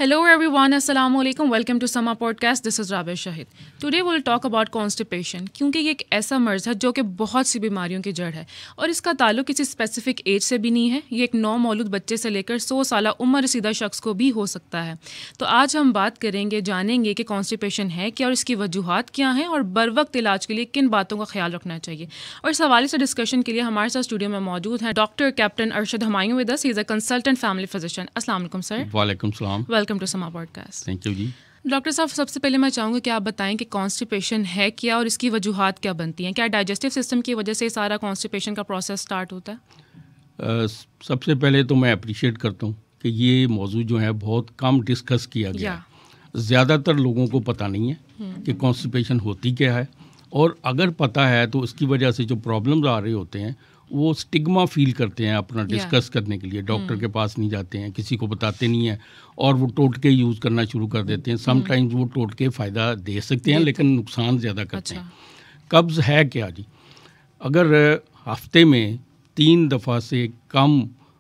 Hello everyone, Assalamu alaikum. Welcome to SAMAA podcast. This is Rabi Shahid. Today we'll talk about constipation क्योंकि ये एक ऐसा मर्ज़ है जो कि बहुत सी बीमारियों की जड़ है और इसका ताल्लुक किसी स्पेसिफिक एज से भी नहीं है। ये एक नौ मौलूद बच्चे से लेकर 100 साल उम्र रसीदा शख्स को भी हो सकता है। तो आज हम बात करेंगे, जानेंगे कि कॉन्स्टिपेशन है क्या और इसकी वजूहात क्या हैं और बर वक्त इलाज के लिए किन बातों का ख्याल रखना चाहिए। और इस हवाले से डिस्कशन के लिए हमारे साथ स्टूडियो में मौजूद हैं doctor capt Arshad Humayun with us. He is a consultant family physician. अस्सलाम वालेकुम सर। वालेकुम सलाम। Welcome to SAMAA podcast. Thank you ji. Doctor साहब, सबसे पहले मैं चाहूँगी कि आप बताएं कि कॉन्स्टिपेशन है क्या और इसकी वजूहात क्या बनती हैं। क्या डाइजेस्टिव सिस्टम की वजह से सारा कॉन्स्टिपेशन का प्रोसेस स्टार्ट होता है? सबसे पहले तो मैं अप्रिशिएट करता हूँ कि ये मौजू जो है बहुत कम डिस्कस किया गया है। ज़्यादातर लोगों को पता नहीं है कि कॉन्स्टिपेशन होती क्या है, और अगर पता है तो इसकी वजह से जो प्रॉब्लम्स आ रहे होते हैं वो स्टिग्मा फील करते हैं अपना डिस्कस करने के लिए। डॉक्टर के पास नहीं जाते हैं, किसी को बताते नहीं हैं और वो टोटके यूज़ करना शुरू कर देते हैं। समटाइम्स वो टोटके फ़ायदा दे सकते हैं लेकिन नुकसान ज़्यादा करते हैं। कब्ज़ है क्या जी? अगर हफ्ते में 3 दफ़ा से कम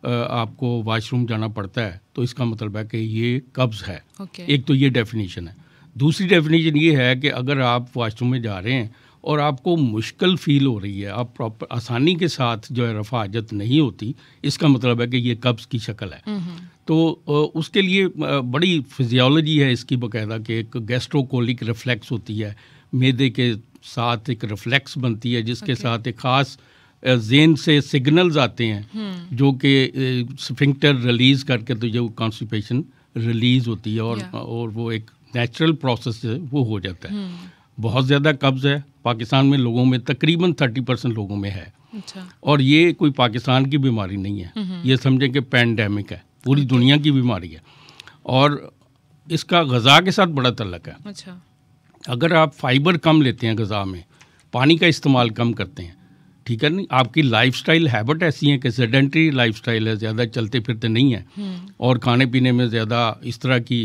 आपको वाशरूम जाना पड़ता है तो इसका मतलब है कि ये कब्ज़ है। एक तो ये डेफिनेशन है। दूसरी डेफिनेशन ये है कि अगर आप वाशरूम में जा रहे हैं और आपको मुश्किल फ़ील हो रही है, आप प्रॉपर आसानी के साथ जो है रफ़ा हजत नहीं होती, इसका मतलब है कि ये कब्ज़ की शक्ल है। तो उसके लिए बड़ी फिजियोलॉजी है इसकी बाकायदा कि एक गैस्ट्रोकोलिक रिफ्लेक्स होती है, मैदे के साथ एक रिफ्लेक्स बनती है जिसके साथ एक ख़ास ज़ेन से सिग्नल्स आते हैं जो कि स्फिंक्टर रिलीज़ करके तो जो कॉन्स्टिपेशन रिलीज़ होती है और वो एक नेचुरल प्रोसेस है वो हो जाता है। बहुत ज़्यादा कब्ज़ है पाकिस्तान में, लोगों में तकरीबन 30% लोगों में है। अच्छा। और ये कोई पाकिस्तान की बीमारी नहीं है, ये समझें कि पैंडेमिक है, पूरी दुनिया की बीमारी है और इसका ग़ज़ा के साथ बड़ा तल्लुक़ है। अच्छा। अगर आप फाइबर कम लेते हैं ग़ज़ा में, पानी का इस्तेमाल कम करते हैं, ठीक है नहीं, आपकी लाइफस्टाइल हैबिट ऐसी है कि सेडेंटरी लाइफस्टाइल है, ज़्यादा चलते फिरते नहीं है और खाने पीने में ज़्यादा इस तरह की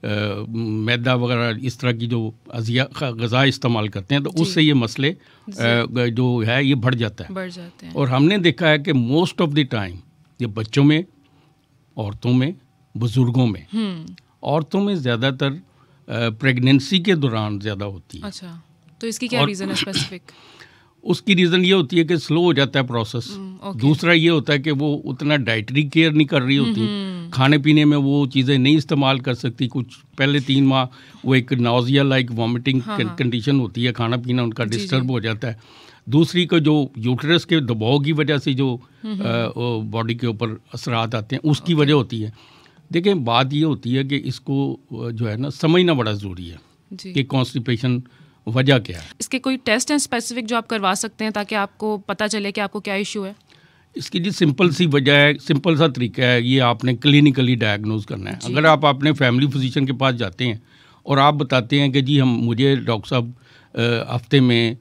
मैदा वगैरह इस तरह की जो ग़ज़ा इस्तेमाल करते हैं तो उससे ये मसले जो है ये बढ़ जाते हैं। और हमने देखा है कि मोस्ट ऑफ द टाइम ये बच्चों में, औरतों में, बुज़ुर्गों में, औरतों में ज़्यादातर प्रेगनेंसी के दौरान ज़्यादा होती है। अच्छा, तो इसकी क्या रीज़न है स्पेसिफिक? उसकी रीज़न ये होती है कि स्लो हो जाता है प्रोसेस। दूसरा ये होता है कि वो उतना डाइटरी केयर नहीं कर रही होती, खाने पीने में वो चीज़ें नहीं इस्तेमाल कर सकती। कुछ पहले 3 माह वो एक नाउजिया लाइक वॉमिटिंग कंडीशन होती है, खाना पीना उनका डिस्टर्ब हो जाता है। दूसरी को जो यूट्रस के दबाव की वजह से जो बॉडी के ऊपर असरात आते हैं उसकी वजह होती है। देखें, बात ये होती है कि इसको जो है ना समझना बड़ा ज़रूरी है कि कॉन्स्टिपेशन वजह क्या है। इसके कोई टेस्ट हैं स्पेसिफिक जो आप करवा सकते हैं ताकि आपको पता चले कि आपको क्या इशू है? इसकी जी सिंपल सी वजह है, सिंपल सा तरीका है, ये आपने क्लिनिकली डायग्नोज करना है। अगर आप अपने फैमिली फिजिशियन के पास जाते हैं और आप बताते हैं कि जी मुझे डॉक्टर साहब हफ्ते में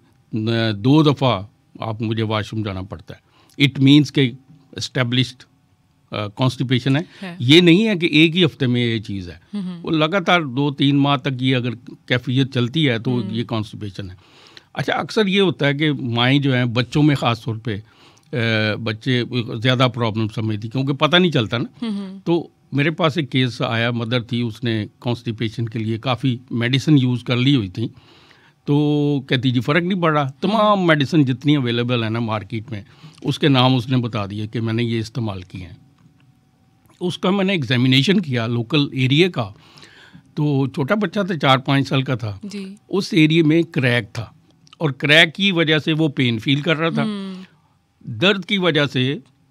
2 दफ़ा आप मुझे वाशरूम जाना पड़ता है, इट मीन्स के एस्टेब्लिश्ड कॉन्स्टिपेशन है। ये नहीं है कि एक ही हफ्ते में ये चीज़ है, वो लगातार 2-3 माह तक ये अगर कैफियत चलती है तो ये कॉन्स्टिपेशन है। अच्छा, अक्सर ये होता है कि माएँ जो हैं बच्चों में ख़ास तौर पे बच्चे ज़्यादा प्रॉब्लम समझती क्योंकि पता नहीं चलता ना। तो मेरे पास एक केस आया, मदर थी, उसने कॉन्स्टिपेशन के लिए काफ़ी मेडिसिन यूज़ कर ली हुई थी, तो कहती जी फ़र्क नहीं पड़ रहा। तमाम मेडिसिन जितनी अवेलेबल है ना मार्केट में उसके नाम उसने बता दिए कि मैंने ये इस्तेमाल किए हैं। उसका मैंने एग्जामिनेशन किया लोकल एरिया का, तो छोटा बच्चा था, 4-5 साल का था जी। उस एरिया में क्रैक था और क्रैक की वजह से वो पेन फील कर रहा था। दर्द की वजह से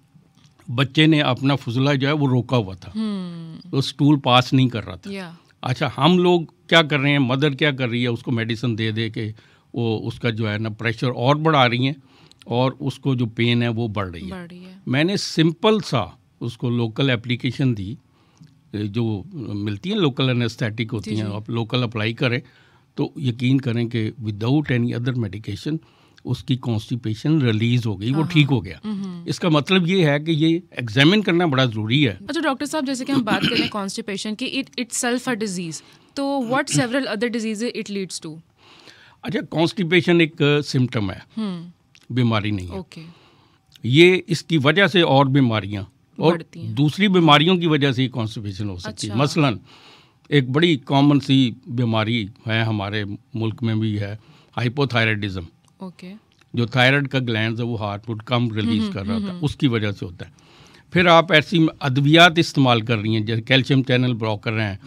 बच्चे ने अपना फुजला जो है वो रोका हुआ था, तो स्टूल पास नहीं कर रहा था। अच्छा, हम लोग क्या कर रहे हैं, मदर क्या कर रही है, उसको मेडिसिन दे दे के वो उसका जो है ना प्रेशर और बढ़ा रही हैं और उसको जो पेन है वो बढ़ रही है। मैंने सिंपल सा उसको लोकल एप्लीकेशन दी, जो मिलती हैं लोकल एनेस्थेटिक होती हैं, आप लोकल अप्लाई करें तो यकीन करें कि विदाउट एनी अदर मेडिकेशन उसकी कॉन्स्टिपेशन रिलीज हो गई, वो ठीक हो गया। इसका मतलब ये है कि ये एग्जामिन करना बड़ा ज़रूरी है। अच्छा डॉक्टर साहब, जैसे कि हम बात करें कॉन्स्टिपेशन की, इट इटसेल्फ अ डिजीज़, तो what several other diseases it leads to? अच्छा, कॉन्स्टिपेशन एक सिम्टम है, बीमारी नहीं है। ये इसकी वजह से और बीमारियाँ और दूसरी बीमारियों की वजह से कॉन्स्टिपेशन हो सकती है। मसलन एक बड़ी कॉमन सी बीमारी है, हमारे मुल्क में भी है, हाइपोथायराइडिज्म। ओके। जो थायराइड का ग्लैंड है वो हार्मोन कम रिलीज कर रहा था, उसकी वजह से होता है। फिर आप ऐसी अद्वियात इस्तेमाल कर रही हैं, जैसे कैल्शियम चैनल ब्लॉक कर रहे हैं,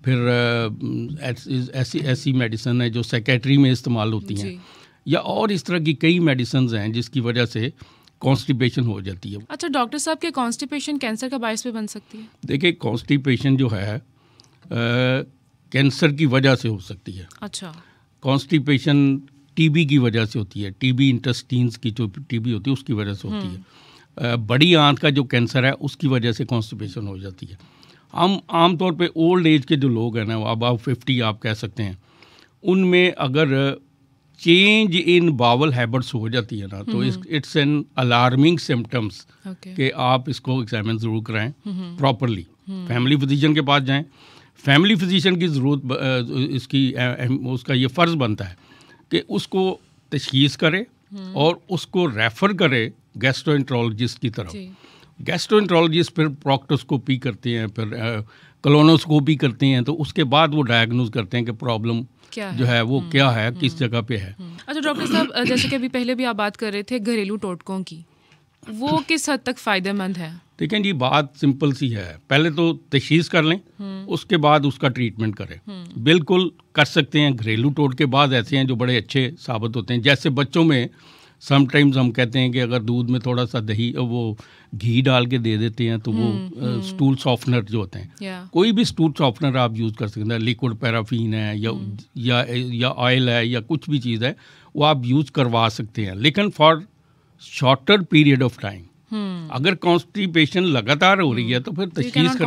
फिर ऐसी मेडिसिन है जो सेक्रेटरी में इस्तेमाल होती हैं, या और इस तरह की कई मेडिसिन हैं जिसकी वजह से कॉन्स्टिपेशन हो जाती है। अच्छा डॉक्टर साहब, के कॉन्स्टिपेशन कैंसर का बायस भी बन सकती है? देखिए, कॉन्स्टिपेशन जो है कैंसर की वजह से हो सकती है। अच्छा। कॉन्स्टिपेशन टीबी की वजह से होती है, टीबी इंटेस्टाइन्स की जो टीबी होती है उसकी वजह से होती है। बड़ी आंत का जो कैंसर है उसकी वजह से कॉन्स्टिपेशन हो जाती है। हम आमतौर पे ओल्ड एज के जो लोग हैं ना, अबाउट 50 आप कह सकते हैं, उनमें अगर चेंज इन बावल हैबिट्स हो जाती है ना, तो इट्स एन अलार्मिंग सिम्टम्स कि आप इसको एग्जामिन ज़रूर कराएं प्रॉपरली। फैमिली फिजिशियन के पास जाएं। फैमिली फिजिशियन की ज़रूरत उसका ये फ़र्ज़ बनता है कि उसको तशख़ीस करे और उसको रेफ़र करे गैस्ट्रोएंटरोलॉजिस्ट की तरफ। गैस्ट्रोएंटरोलॉजिस्ट फिर प्रोक्टोस्कोपी करते हैं, फिर कोलोनोस्कोपी करते हैं, तो उसके बाद वो डायग्नोज करते हैं कि प्रॉब्लम जो है वो क्या है, किस जगह पे है। अच्छा डॉक्टर साहब, जैसे कि अभी पहले भी आप बात कर रहे थे घरेलू टोटकों की, वो किस हद तक फ़ायदेमंद है? देखें जी, बात सिंपल सी है। पहले तो तशख़ीस कर लें, उसके बाद उसका ट्रीटमेंट करें। बिल्कुल कर सकते हैं। घरेलू टोटके बाद ऐसे हैं जो बड़े अच्छे साबित होते हैं। जैसे बच्चों में समटाइम्स हम कहते हैं कि अगर दूध में थोड़ा सा दही वो घी डाल के दे देते हैं तो वो स्टूल सॉफ्टनर जो होते हैं, कोई भी स्टूल सॉफ्टनर आप यूज़ कर सकते हैं। लिक्विड पैराफिन है या ऑयल है या कुछ भी चीज़ है, वो आप यूज़ करवा सकते हैं, लेकिन for shorter period of time. अगर कॉन्स्टिपेशन लगातार हो रही है तो फिर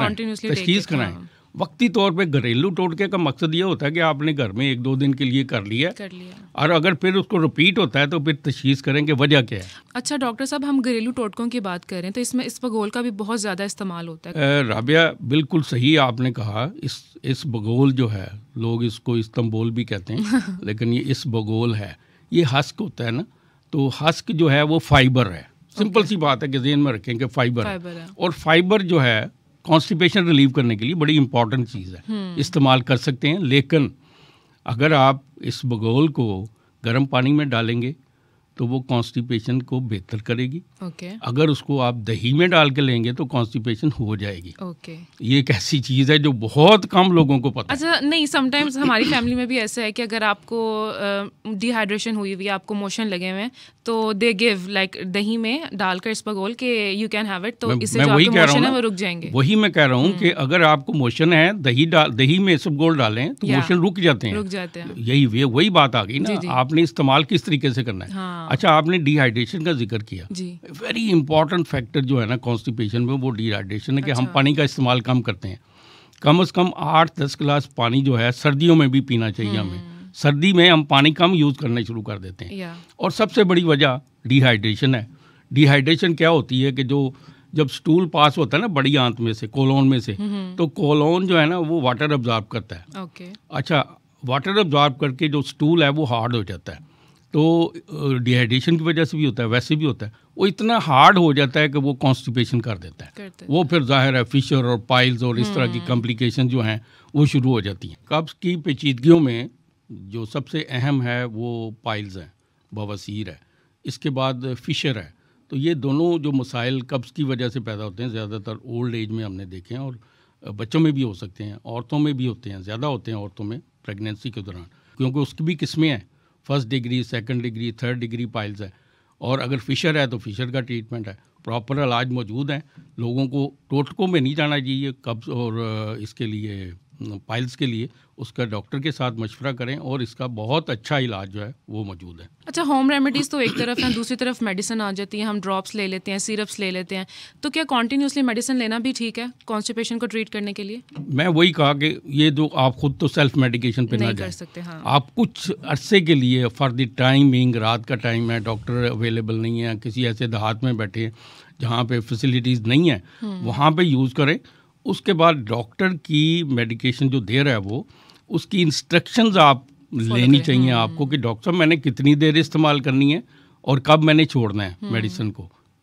तशख़ीस कराएं। वक्ती तौर पे घरेलू टोटके का मकसद ये होता है कि आपने घर में 1-2 दिन के लिए कर लिया, और अगर फिर उसको रिपीट होता है तो फिर तशख़ीस करें कि वजह क्या है। अच्छा डॉक्टर साहब, हम घरेलू टोटकों की बात करें तो इसमें इसबगोल का भी बहुत ज़्यादा इस्तेमाल होता है। राबिया, बिल्कुल सही आपने कहा। इसबगोल जो है, लोग इसको इस्तंबुल भी कहते हैं लेकिन ये इसबगोल है। ये हस्क होता है ना, तो हस्क जो है वो फाइबर है। सिंपल सी बात है कि ज़हन में रखें कि फाइबर है। और फाइबर जो है कॉन्स्टिपेशन रिलीव करने के लिए बड़ी इंपॉर्टेंट चीज़ है, इस्तेमाल कर सकते हैं। लेकिन अगर आप इस बगोल को गर्म पानी में डालेंगे तो वो कॉन्स्टिपेशन को बेहतर करेगी। अगर उसको आप दही में डाल के लेंगे तो कॉन्स्टिपेशन हो जाएगी। ये एक ऐसी चीज़ है जो बहुत कम लोगों को पता है। अच्छा, नहीं, समटाइम्स हमारी फैमिली में भी ऐसा है कि अगर आपको डिहाइड्रेशन हुई हुई, आपको मोशन लगे हुए हैं, तो दे गिव लाइक दही में डालकर इसबगोल के यू कैन हैव इट, तो इससे जो आपके मोशन है वो रुक जाएंगे। वही मैं कह रहा हूँ कि अगर आपको मोशन है, दही में इसबगोल डालें तो मोशन रुक जाते हैं। यही वही बात आ गई ना, आपने इस्तेमाल किस तरीके से करना है। अच्छा, आपने डिहाइड्रेशन का जिक्र किया। वेरी इंपॉर्टेंट फैक्टर जो है ना कॉन्स्टिपेशन में, वो डिहाइड्रेशन है। कि हम पानी का इस्तेमाल कम करते हैं। कम से कम 8-10 गिलास पानी जो है सर्दियों में भी पीना चाहिए हमें। सर्दी में हम पानी कम यूज़ करना शुरू कर देते हैं। और सबसे बड़ी वजह डिहाइड्रेशन है। डिहाइड्रेशन क्या होती है कि जब स्टूल पास होता है ना बड़ी आंत में से, कोलोन में से, तो कोलोन जो है ना वो वाटर अब्जॉर्ब करता है। अच्छा, वाटर अब्जॉर्ब करके जो स्टूल है वो हार्ड हो जाता है। तो डिहाइड्रेशन की वजह से भी होता है, वैसे भी होता है। वो इतना हार्ड हो जाता है कि वो कॉन्स्टिपेशन कर देता है। वो फिर जाहिर है फिशर और पाइल्स और इस तरह की कॉम्प्लिकेशन जो हैं वो शुरू हो जाती हैं। कब्ज़ की पेचीदगियों में जो सबसे अहम है वो पाइल्स हैं, बवासीर है, इसके बाद फिशर है। तो ये दोनों जो मसाइल कब्ज़ की वजह से पैदा होते हैं, ज़्यादातर ओल्ड एज में हमने देखे हैं, और बच्चों में भी हो सकते हैं, औरतों में भी होते हैं, ज़्यादा होते हैं औरतों में प्रेगनेंसी के दौरान, क्योंकि उसकी भी किस्में हैं। 1st degree, 2nd degree, 3rd degree piles है। और अगर फिशर है तो फिशर का ट्रीटमेंट है, प्रॉपर इलाज मौजूद है। लोगों को टोटकों में नहीं जाना चाहिए कब्ज़ और इसके लिए पाइल्स के लिए। उसका डॉक्टर के साथ मशवरा करें और इसका बहुत अच्छा इलाज जो है वो मौजूद है। अच्छा, होम रेमेडीज़ तो एक तरफ है, दूसरी तरफ मेडिसिन आ जाती है। हम ड्रॉप्स ले लेते हैं, सिरप्स ले लेते हैं, तो क्या कॉन्टीन्यूसली मेडिसिन लेना भी ठीक है कॉन्स्टिपेशन को ट्रीट करने के लिए? मैं वही कहा कि ये जो आप खुद तो सेल्फ मेडिकेशन पे ना कर सकते। हाँ, आप कुछ अरसे के लिए फॉर द टाइमिंग, रात का टाइम है, डॉक्टर अवेलेबल नहीं है, किसी ऐसे देहात में बैठे हैं जहाँ पे फैसिलिटीज़ नहीं है, वहाँ पे यूज़ करें। उसके बाद डॉक्टर की मेडिकेशन जो दे रहा है वो, उसकी इंस्ट्रक्शंस आप लेनी चाहिए आपको कि डॉक्टर साहब मैंने कितनी देर इस्तेमाल करनी है और कब मैंने छोड़ना है मेडिसिन को।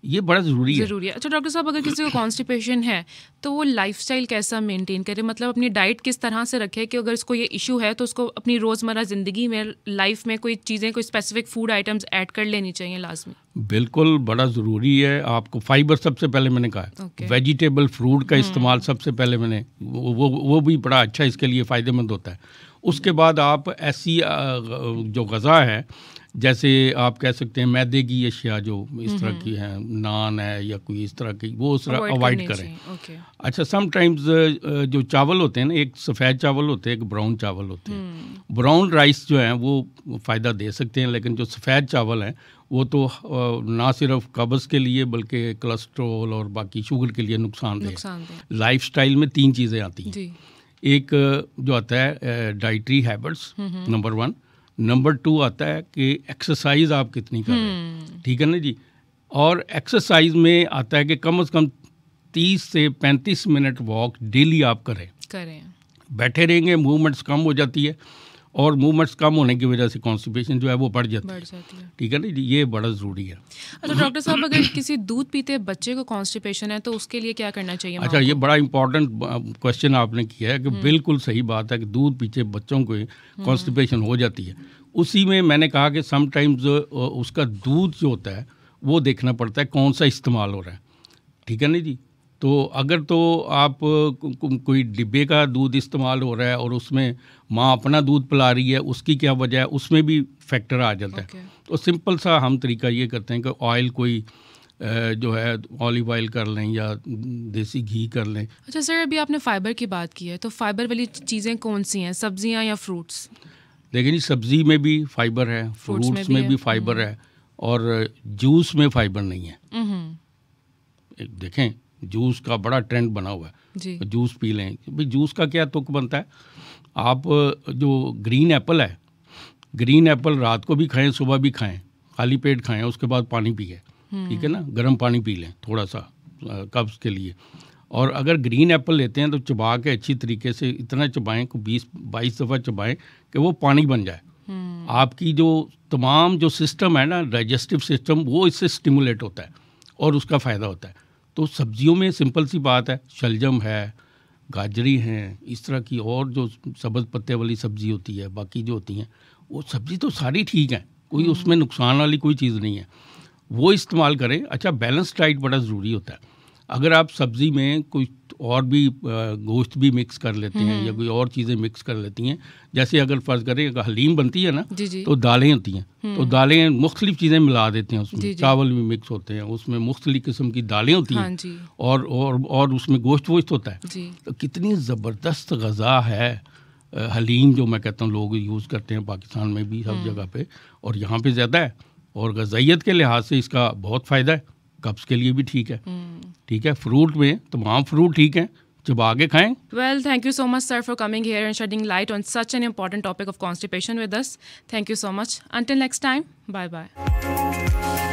ये बड़ा ज़रूरी है। अच्छा डॉक्टर साहब, अगर किसी को कॉन्स्टिपेशन है तो वो लाइफस्टाइल कैसा मेंटेन करे, मतलब अपनी डाइट किस तरह से रखे कि अगर इसको ये इशू है तो उसको अपनी रोज़मर्रा ज़िंदगी में, लाइफ में कोई चीज़ें, कोई स्पेसिफिक फूड आइटम्स ऐड कर लेनी चाहिए लाजमी? बिल्कुल, बड़ा ज़रूरी है। आपको फाइबर सबसे पहले मैंने कहा है, वेजिटेबल फ्रूट का इस्तेमाल सबसे पहले मैंने वो भी बड़ा अच्छा इसके लिए फ़ायदेमंद होता है। उसके बाद आप ऐसी जो ग़ज़ा है, जैसे आप कह सकते हैं मैदे की अशिया जो इस तरह की हैं, नान है या कोई इस तरह की, वो उस तरह अवॉइड करें। अच्छा, समटाइम्स जो चावल होते हैं ना, एक सफ़ेद चावल होते हैं, एक ब्राउन चावल होते हैं। ब्राउन राइस जो हैं वो फ़ायदा दे सकते हैं, लेकिन जो सफ़ेद चावल हैं वो तो ना सिर्फ कब्ज़ के लिए बल्कि कोलेस्ट्रॉल और बाकी शुगर के लिए नुकसानदेह। लाइफस्टाइल में 3 चीज़ें आती हैं। एक जो आता है डाइटरी हैबिट्स, नंबर 1। नंबर 2 आता है कि एक्सरसाइज आप कितनी कर रहे हैं, ठीक है ना जी। और एक्सरसाइज में आता है कि कम से कम 30 से 35 मिनट वॉक डेली आप करें। बैठे रहेंगे मूवमेंट्स कम हो जाती है, और मूवमेंट्स कम होने की वजह से कॉन्स्टिपेशन जो है वो बढ़ जाती है, ठीक है ना जी। ये बड़ा ज़रूरी है। अच्छा डॉक्टर साहब, अगर किसी दूध पीते बच्चे को कॉन्स्टिपेशन है तो उसके लिए क्या करना चाहिए? अच्छा, ये बड़ा इंपॉर्टेंट क्वेश्चन आपने किया है कि बिल्कुल सही बात है कि दूध पीते बच्चों को कॉन्स्टिपेशन हो जाती है। उसी में मैंने कहा कि समटाइम्स उसका दूध जो होता है वो देखना पड़ता है कौन सा इस्तेमाल हो रहा है, ठीक है ना जी। तो अगर तो आप कोई डिब्बे का दूध इस्तेमाल हो रहा है और उसमें माँ अपना दूध पिला रही है, उसकी क्या वजह है, उसमें भी फैक्टर आ जाता है। तो सिंपल सा हम तरीका ये करते हैं कि ऑयल कोई जो है ऑलिव ऑयल कर लें या देसी घी कर लें। अच्छा सर, अभी आपने फ़ाइबर की बात की है, तो फाइबर वाली चीज़ें कौन सी हैं, सब्जियां या फ्रूट्स? देखिए जी, सब्जी में भी फाइबर है, फ्रूट्स में भी फाइबर है, और जूस में फाइबर नहीं है। देखें, जूस का बड़ा ट्रेंड बना हुआ है, जूस पी लें। भाई जूस का क्या तुक बनता है? आप जो ग्रीन एप्पल है, ग्रीन एप्पल रात को भी खाएं, सुबह भी खाएं, खाली पेट खाएं, उसके बाद पानी पिए, ठीक है ना, गर्म पानी पी लें थोड़ा सा कब्ज़ के लिए। और अगर ग्रीन एप्पल लेते हैं तो चबा के अच्छी तरीके से इतना चबाएं कि 20-22 दफ़ा चबाएं कि वो पानी बन जाए। आपकी जो तमाम जो सिस्टम है ना, डाइजेस्टिव सिस्टम, वो इससे स्टिमुलेट होता है और उसका फ़ायदा होता है। तो सब्जियों में सिंपल सी बात है, शलजम है, गाजरी हैं, इस तरह की और जो सब्ज़ पत्ते वाली सब्ज़ी होती है, बाकी जो होती हैं वो सब्ज़ी तो सारी ठीक हैं, कोई उसमें नुकसान वाली कोई चीज़ नहीं है, वो इस्तेमाल करें। अच्छा, बैलेंस डाइट बड़ा ज़रूरी होता है। अगर आप सब्ज़ी में कोई और भी गोश्त भी मिक्स कर लेते हैं या कोई और चीज़ें मिक्स कर लेती हैं, जैसे अगर फ़र्ज़ करें हलीम बनती है ना, तो दालें होती हैं, तो दालें मुख्तलिफ़ चीज़ें मिला देते हैं उसमें, चावल भी मिक्स होते हैं, उसमें मुख्तलिफ़ किस्म की दालें होती हैं, और उसमें गोश्त वोश्त होता है। तो कितनी ज़बरदस्त ग़ज़ा है हलीम, जो मैं कहता हूँ लोग यूज़ करते हैं पाकिस्तान में भी सब जगह पे, और यहाँ पे ज़्यादा है, और ग़ज़ाइयत के लिहाज से इसका बहुत फ़ायदा है, कब्ज़ के लिए भी ठीक है, ठीक है। फ्रूट में तमाम फ्रूट ठीक हैं, चबा के खाएं। Well, thank you so much, sir, for coming here and shedding light on such an important topic of constipation with us. Thank you so much. Until next time, bye-bye.